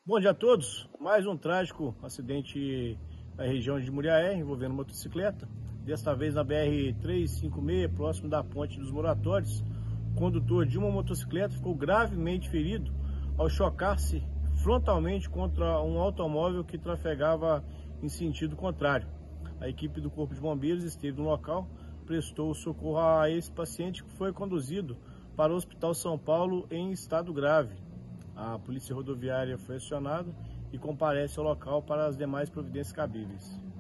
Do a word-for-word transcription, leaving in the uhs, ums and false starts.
Bom dia a todos. Mais um trágico acidente na região de Muriaé, envolvendo motocicleta. Desta vez na B R trezentos e cinquenta e seis, próximo da Ponte dos Moratórios. O condutor de uma motocicleta ficou gravemente ferido ao chocar-se frontalmente contra um automóvel que trafegava em sentido contrário. A equipe do Corpo de Bombeiros esteve no local, prestou socorro a esse paciente, que foi conduzido para o Hospital São Paulo em estado grave. A Polícia Rodoviária foi acionada e comparece ao local para as demais providências cabíveis.